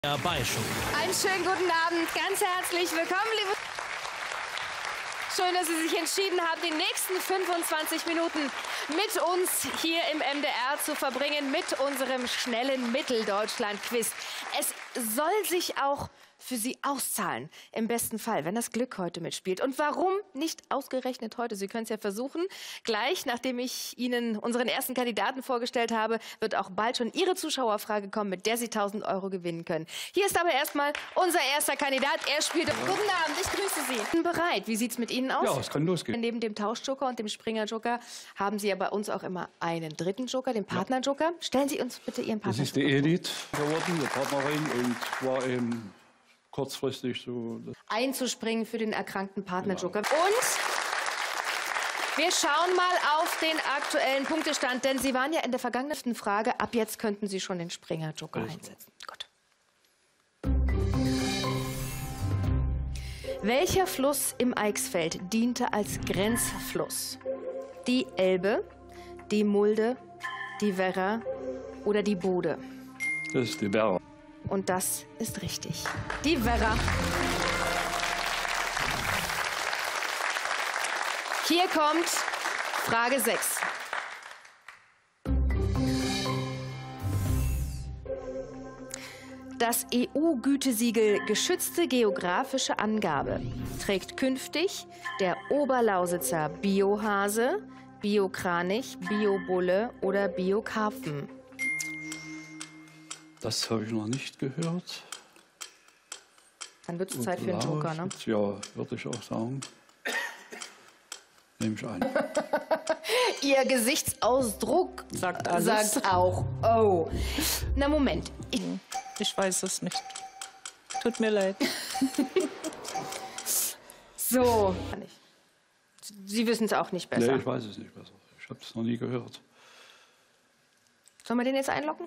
Beischuh. Einen schönen guten Abend, ganz herzlich willkommen, liebe. Schön, dass Sie sich entschieden haben, die nächsten 25 Minuten mit uns hier im MDR zu verbringen, mit unserem schnellen Mitteldeutschland-Quiz. Es soll sich auch für Sie auszahlen, im besten Fall, wenn das Glück heute mitspielt. Und warum nicht ausgerechnet heute? Sie können es ja versuchen. Gleich, nachdem ich Ihnen unseren ersten Kandidaten vorgestellt habe, wird auch bald schon Ihre Zuschauerfrage kommen, mit der Sie 1.000 € gewinnen können. Hier ist aber erstmal unser erster Kandidat. Er spielt. Guten Abend, ich grüße Sie. Sind bereit? Wie sieht es mit Ihnen aus? Ja, es kann losgehen. Neben dem Tauschjoker und dem Springer-Joker haben Sie ja bei uns auch immer einen dritten Joker, den Partner-Joker. Stellen Sie uns bitte Ihren Partner. Das ist die Edith geworden, die Partnerin, und war eben kurzfristig so einzuspringen für den erkrankten Partner-Joker. Und wir schauen mal auf den aktuellen Punktestand, denn Sie waren ja in der vergangenen Frage. Ab jetzt könnten Sie schon den Springer-Joker einsetzen. Gut. Welcher Fluss im Eichsfeld diente als Grenzfluss? Die Elbe, die Mulde, die Werra oder die Bode? Das ist die Werra. Und das ist richtig. Die Werra. Hier kommt Frage 6. Das EU-Gütesiegel geschützte geografische Angabe trägt künftig der Oberlausitzer Biohase, Biokranich, Biobulle oder Biokarpfen. Das habe ich noch nicht gehört. Dann wird es Zeit für den Joker, ne? Ja, würde ich auch sagen. Nehme ich ein. Ihr Gesichtsausdruck sagt auch, oh. Na, Moment. Ich weiß es nicht. Tut mir leid. So. Sie wissen es auch nicht besser. Nee, ich weiß es nicht besser. Ich habe es noch nie gehört. Sollen wir den jetzt einloggen?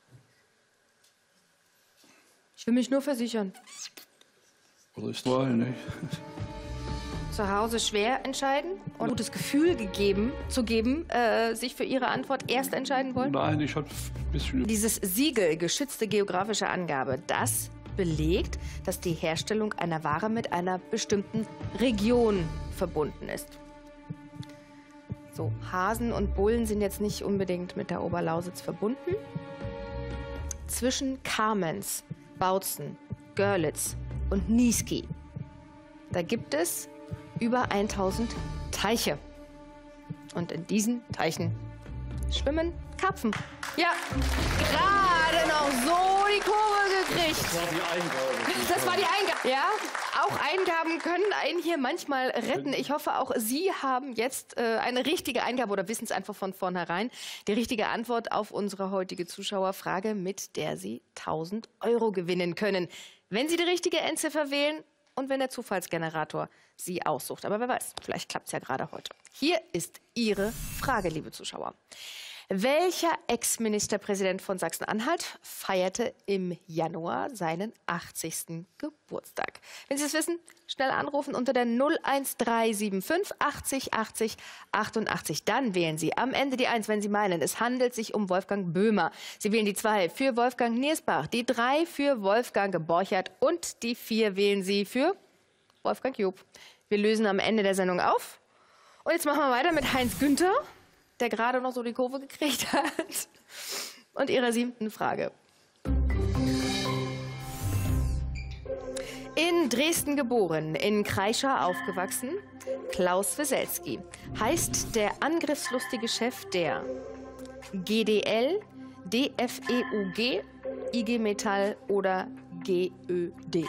Ich will mich nur versichern. Oder ist Wahl, nicht? Zu Hause schwer entscheiden und ein gutes Gefühl zu geben, sich für Ihre Antwort erst entscheiden wollen? Nein, ich habe ein bisschen... Dieses Siegel, geschützte geografische Angabe, das belegt, dass die Herstellung einer Ware mit einer bestimmten Region verbunden ist. So, Hasen und Bullen sind jetzt nicht unbedingt mit der Oberlausitz verbunden. Zwischen Kamenz, Bautzen, Görlitz und Niesky, da gibt es über 1000 Teiche. Und in diesen Teichen schwimmen Karpfen. Ja, gerade noch so die Kurve gekriegt. Das war die Eingabe. Das war die Eingabe. Ja, auch Eingaben können einen hier manchmal retten. Ich hoffe, auch Sie haben jetzt eine richtige Eingabe oder wissen es einfach von vornherein. Die richtige Antwort auf unsere heutige Zuschauerfrage, mit der Sie 1.000 € gewinnen können. Wenn Sie die richtige Endziffer wählen und wenn der Zufallsgenerator Sie aussucht. Aber wer weiß, vielleicht klappt es ja gerade heute. Hier ist Ihre Frage, liebe Zuschauer. Welcher Ex-Ministerpräsident von Sachsen-Anhalt feierte im Januar seinen 80. Geburtstag? Wenn Sie es wissen, schnell anrufen unter der 01375 80 80 88. Dann wählen Sie am Ende die 1, wenn Sie meinen, es handelt sich um Wolfgang Böhmer. Sie wählen die 2 für Wolfgang Niersbach, die 3 für Wolfgang Borchert und die 4 wählen Sie für Wolfgang Job. Wir lösen am Ende der Sendung auf. Und jetzt machen wir weiter mit Heinz Günther, der gerade noch so die Kurve gekriegt hat. Und Ihrer 7. Frage. In Dresden geboren, in Kreischa aufgewachsen, Klaus Wieselski heißt der angriffslustige Chef der GDL, DFEUG, IG Metall oder GÖD.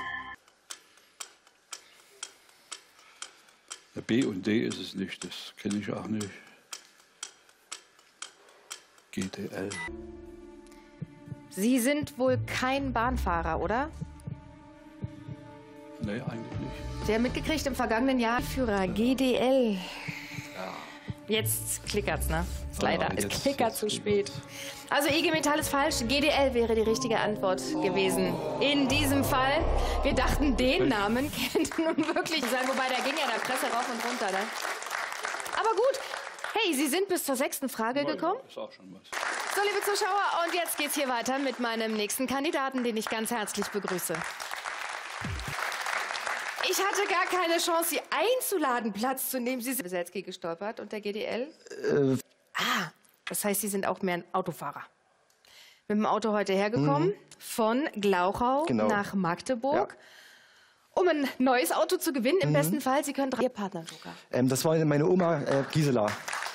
B und D ist es nicht, das kenne ich auch nicht. GDL. Sie sind wohl kein Bahnfahrer, oder? Nee, eigentlich nicht. Sie haben mitgekriegt im vergangenen Jahr Führer GDL. Ja. Jetzt klickert's, ne? Ist leider. Es klickert zu spät. Also IG Metall ist falsch. GDL wäre die richtige Antwort gewesen. In diesem Fall. Wir dachten, den Namen kennt nun wirklich sein. Wobei, da ging ja der Presse rauf und runter, ne? Aber gut. Hey, Sie sind bis zur 6. Frage gekommen. Ist auch schon was. So, liebe Zuschauer, und jetzt geht's hier weiter mit meinem nächsten Kandidaten, den ich ganz herzlich begrüße. Ich hatte gar keine Chance, Sie einzuladen, Platz zu nehmen. Sie sind Weselski gestolpert und der GDL? Das heißt, Sie sind auch mehr ein Autofahrer. Mit dem Auto heute hergekommen, von Glauchau nach Magdeburg. Ja. Um ein neues Auto zu gewinnen, im besten Fall, Sie können 3 Partner-Joker. Das war meine Oma Gisela.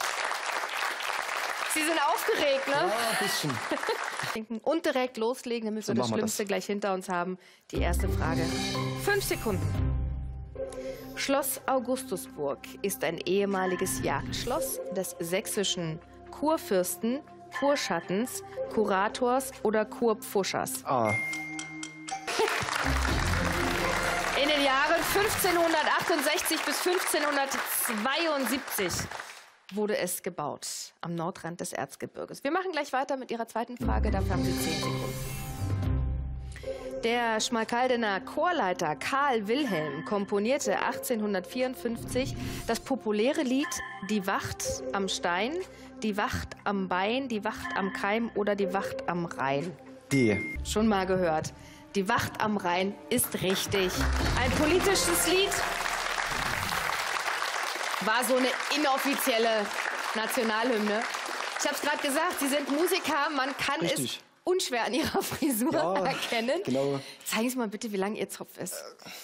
Sie sind aufgeregt, ne? Ja, ein bisschen. Und direkt loslegen, dann müssen wir das Schlimmste gleich hinter uns haben. Die erste Frage. 5 Sekunden. Schloss Augustusburg ist ein ehemaliges Jagdschloss des sächsischen Kurfürsten, Kurschattens, Kurators oder Kurpfuschers. In den Jahren 1568 bis 1572 wurde es gebaut, am Nordrand des Erzgebirges. Wir machen gleich weiter mit Ihrer zweiten Frage, dafür haben Sie 10 Sekunden. Der Schmalkaldener Chorleiter Karl Wilhelm komponierte 1854 das populäre Lied Die Wacht am Stein, Die Wacht am Bein, Die Wacht am Keim oder Die Wacht am Rhein. D. Schon mal gehört. Die Wacht am Rhein ist richtig. Ein politisches Lied. War so eine inoffizielle Nationalhymne. Ich habe es gerade gesagt, Sie sind Musiker, man kann es unschwer an Ihrer Frisur erkennen. Genau. Zeigen Sie mal bitte, wie lang Ihr Zopf ist.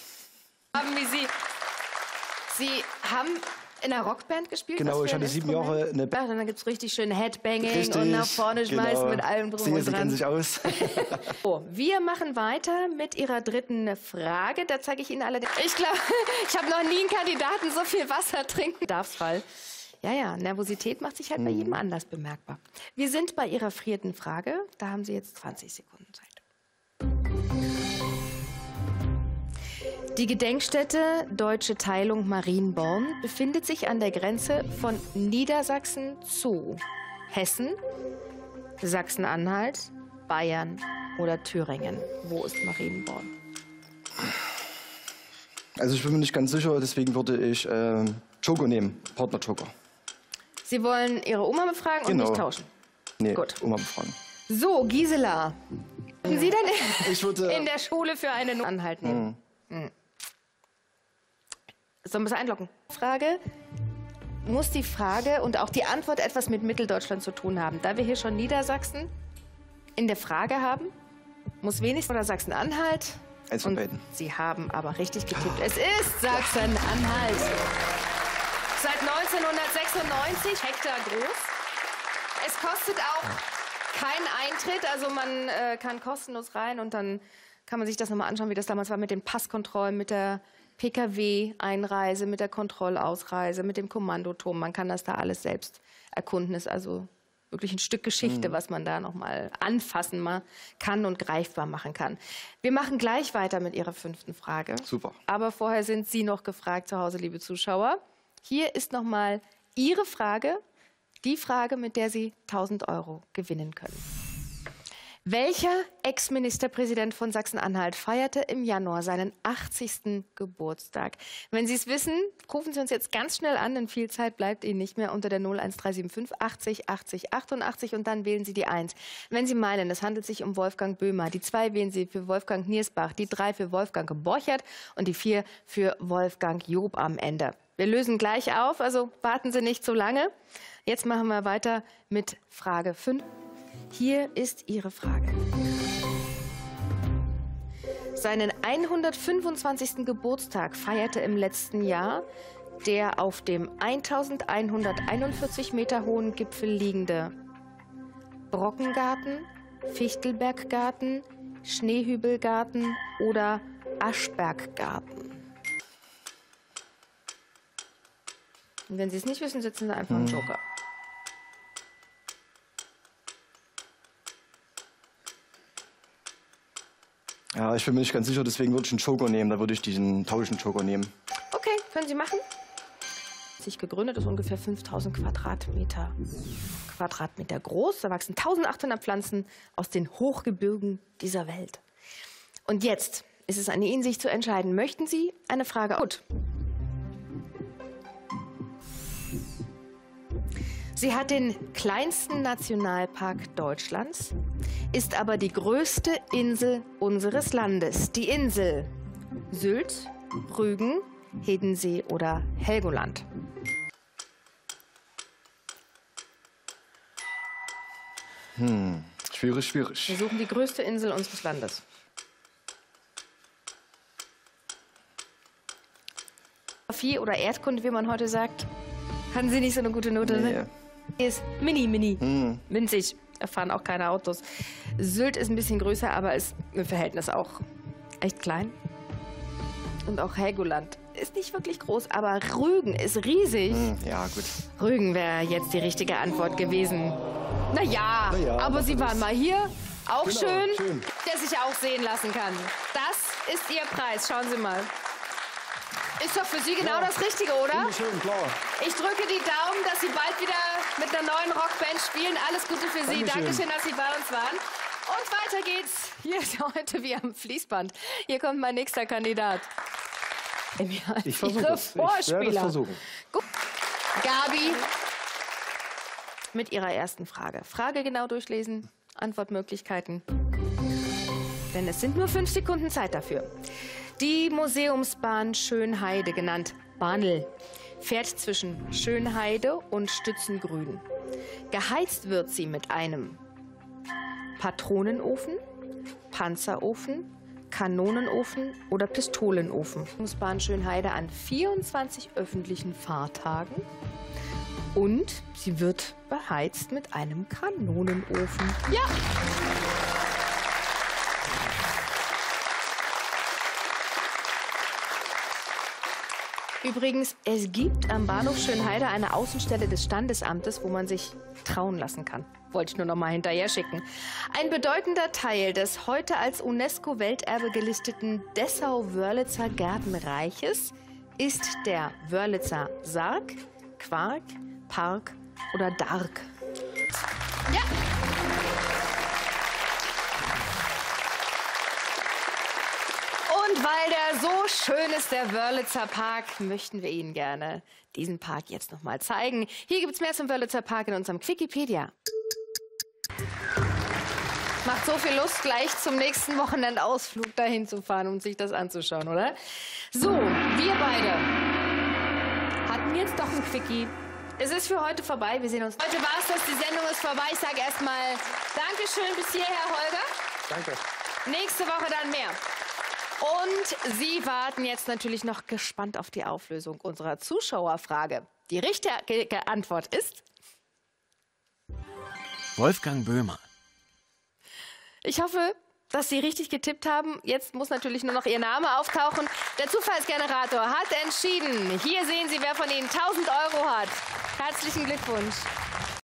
Sie haben in einer Rockband gespielt? Genau, ich hatte 7 Jahre eine Band. Dann gibt es richtig schön Headbanging und nach vorne schmeißen mit allem drum und Sie dran. kennen sich aus. So, wir machen weiter mit Ihrer dritten Frage. Da zeige ich Ihnen alle. Ich glaube, ich habe noch nie einen Kandidaten so viel Wasser trinken. Bedarfsfall. Ja, Nervosität macht sich halt bei jedem anders bemerkbar. Wir sind bei Ihrer vierten Frage. Da haben Sie jetzt 20 Sekunden Zeit. Die Gedenkstätte Deutsche Teilung Marienborn befindet sich an der Grenze von Niedersachsen zu Hessen, Sachsen-Anhalt, Bayern oder Thüringen. Wo ist Marienborn? Also ich bin mir nicht ganz sicher, deswegen würde ich Joker nehmen, Partner-Joker. Sie wollen Ihre Oma befragen und nicht tauschen? Nee, gut. Oma befragen. So, Gisela, würden Sie denn würde in der Schule für eine Anhalt nehmen? Sollen wir es einloggen? Frage, muss die Frage und auch die Antwort etwas mit Mitteldeutschland zu tun haben? Da wir hier schon Niedersachsen in der Frage haben, muss wenigstens oder Sachsen-Anhalt. Eins von beiden. Sie haben aber richtig getippt. Es ist Sachsen-Anhalt. Seit 1996 Hektar groß. Es kostet auch keinen Eintritt, also man kann kostenlos rein und dann kann man sich das nochmal anschauen, wie das damals war mit den Passkontrollen, mit der PKW-Einreise, mit der Kontrollausreise, mit dem Kommandoturm. Man kann das da alles selbst erkunden. Ist also wirklich ein Stück Geschichte, was man da nochmal anfassen kann und greifbar machen kann. Wir machen gleich weiter mit Ihrer 5. Frage. Super. Aber vorher sind Sie noch gefragt zu Hause, liebe Zuschauer. Hier ist nochmal Ihre Frage, die Frage, mit der Sie 1.000 € gewinnen können. Welcher Ex-Ministerpräsident von Sachsen-Anhalt feierte im Januar seinen 80. Geburtstag? Wenn Sie es wissen, rufen Sie uns jetzt ganz schnell an, denn viel Zeit bleibt Ihnen nicht mehr unter der 01375 80 80 88 und dann wählen Sie die 1. Wenn Sie meinen, es handelt sich um Wolfgang Böhmer, die 2 wählen Sie für Wolfgang Niersbach, die 3 für Wolfgang Borchert und die 4 für Wolfgang Job am Ende. Wir lösen gleich auf, also warten Sie nicht so lange. Jetzt machen wir weiter mit Frage 5. Hier ist Ihre Frage. Seinen 125. Geburtstag feierte im letzten Jahr der auf dem 1141 Meter hohen Gipfel liegende Brockengarten, Fichtelberggarten, Schneehübelgarten oder Aschberggarten. Und wenn Sie es nicht wissen, setzen Sie einfach einen Joker. Ja, ich bin mir nicht ganz sicher, deswegen würde ich einen Joker nehmen. Da würde ich diesen Tauschen-Joker nehmen. Okay, können Sie machen. Sich gegründet, ist ungefähr 5000 Quadratmeter groß. Da wachsen 1800 Pflanzen aus den Hochgebirgen dieser Welt. Und jetzt ist es an Ihnen, sich zu entscheiden. Möchten Sie eine Frage? Gut. Sie hat den kleinsten Nationalpark Deutschlands, ist aber die größte Insel unseres Landes. Die Insel Sylt, Rügen, Hiddensee oder Helgoland. Schwierig, schwierig. Wir suchen die größte Insel unseres Landes. Geografie oder Erdkunde, wie man heute sagt, hatten Sie nicht so eine gute Note, ne? Hier ist mini, winzig. Da fahren auch keine Autos. Sylt ist ein bisschen größer, aber ist im Verhältnis auch echt klein. Und auch Helgoland ist nicht wirklich groß, aber Rügen ist riesig. Ja, gut. Rügen wäre jetzt die richtige Antwort gewesen. Naja, aber Sie waren mal hier. Auch Genau, schön, der sich auch sehen lassen kann. Das ist Ihr Preis. Schauen Sie mal. Ist doch für Sie genau das Richtige, oder? Schön, klar. Ich drücke die Daumen, dass Sie bald wieder mit einer neuen Rockband spielen. Alles Gute für Sie. Dankeschön, dass Sie bei uns waren. Und weiter geht's. Hier ist heute wie am Fließband. Hier kommt mein nächster Kandidat. Ich versuche Ihre es. Ich werde es Vorspieler. versuchen. Gut. Gabi mit ihrer ersten Frage. Frage genau durchlesen, Antwortmöglichkeiten. Denn es sind nur 5 Sekunden Zeit dafür. Die Museumsbahn Schönheide, genannt Bahnl, fährt zwischen Schönheide und Stützengrün. Geheizt wird sie mit einem Patronenofen, Panzerofen, Kanonenofen oder Pistolenofen. Museumsbahn Schönheide an 24 öffentlichen Fahrtagen. Und sie wird beheizt mit einem Kanonenofen. Ja! Übrigens, es gibt am Bahnhof Schönheide eine Außenstelle des Standesamtes, wo man sich trauen lassen kann. Wollte ich nur noch mal hinterher schicken. Ein bedeutender Teil des heute als UNESCO-Welterbe gelisteten Dessau-Wörlitzer Gartenreiches ist der Wörlitzer Sarg, Quark, Park oder Dark. Ja! Und weil der so schön ist, der Wörlitzer Park, möchten wir Ihnen gerne diesen Park jetzt noch mal zeigen. Hier gibt es mehr zum Wörlitzer Park in unserem Wikipedia. Macht so viel Lust, gleich zum nächsten Wochenendausflug dahin zu fahren, um sich das anzuschauen, oder? So, wir beide hatten jetzt doch ein Quickie. Es ist für heute vorbei. Wir sehen uns. Heute war es das. Die Sendung ist vorbei. Ich sage erstmal Dankeschön bis hierher, Holger. Danke. Nächste Woche dann mehr. Und Sie warten jetzt natürlich noch gespannt auf die Auflösung unserer Zuschauerfrage. Die richtige Antwort ist Wolfgang Böhmer. Ich hoffe, dass Sie richtig getippt haben. Jetzt muss natürlich nur noch Ihr Name auftauchen. Der Zufallsgenerator hat entschieden. Hier sehen Sie, wer von Ihnen 1000 € hat. Herzlichen Glückwunsch.